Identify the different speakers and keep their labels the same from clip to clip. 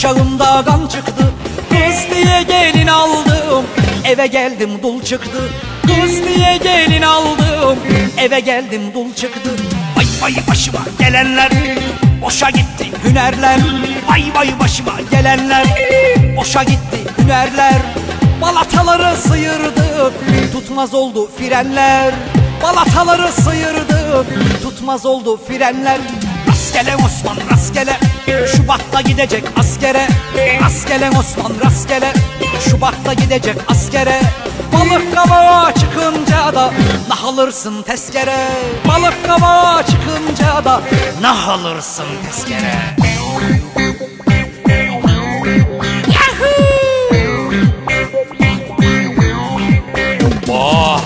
Speaker 1: bıçağımda kan çıktı. Kız diye gelin aldım, eve geldim dul çıktı. Kız diye gelin aldım, eve geldim dul çıktı. Vay vay başıma gelenler, boşa gitti hünerler. Vay vay başıma gelenler, boşa gitti hünerler. Balataları sıyırdık, tutmaz oldu frenler. Balataları sıyırdık, tutmaz oldu frenler. Rastgele Osman rastgele, Şubat'ta gidecek askere. Rastgele Osman rastgele, Şubat'ta gidecek askere. Balık kavağa çıkınca da nah alırsın tezkere. Balık kavağa çıkınca da nah alırsın tezkere. Oh.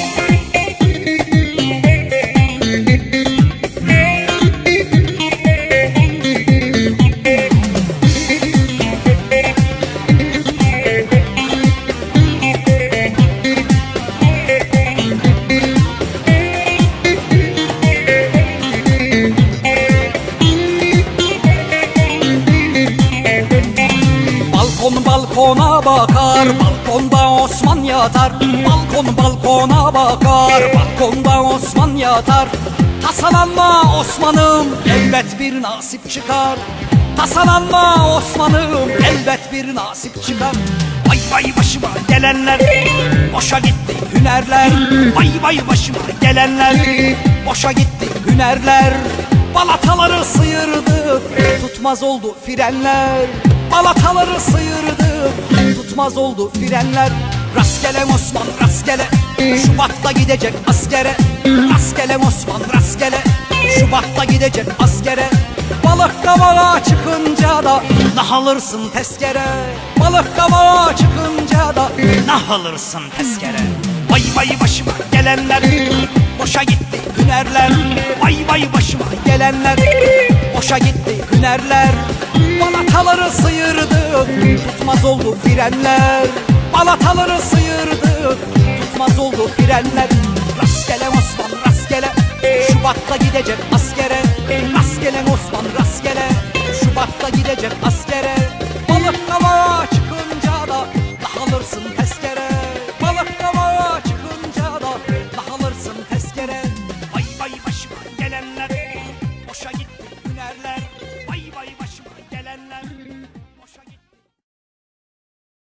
Speaker 1: Balkon balkona bakar, balkonda Osman yatar. Balkon balkona bakar, balkonda Osman yatar. Tasalanma Osman'ım, elbet bir nasip çıkar. Tasalanma Osman'ım, elbet bir nasip çıkar. Vay vay başıma gelenler, boşa gitti hünerler. Vay vay başıma gelenler, boşa gitti hünerler. Balataları sıyırdık, tutmaz oldu frenler. Balataları sıyırdık, tutmaz oldu frenler. Rastgele Osman rastgele, Şubat'ta gidecek askere. Rastgele Osman rastgele, Şubat'ta gidecek askere. Balık kavağa çıkınca da nah alırsın tezkere. Balık kavağa çıkınca da nah alırsın tezkere. Vay vay başıma gelenler, boşa gitti hünerler. Vay vay başıma gelenler, boşa gitti hünerler. Balataları sıyırdık, tutmaz oldu frenler. Balataları sıyırdık, tutmaz oldu frenler. Rastgele Osman rastgele, Şubat'ta gidecek askere. Rastgele Osman rastgele, Şubat'ta gidecek askere. Balık kavağa çıkınca da nah alırsın tezkere. Balık kavağa çıkınca da nah alırsın tezkere. Vay vay başıma gelenler, boşa gitti hünerler.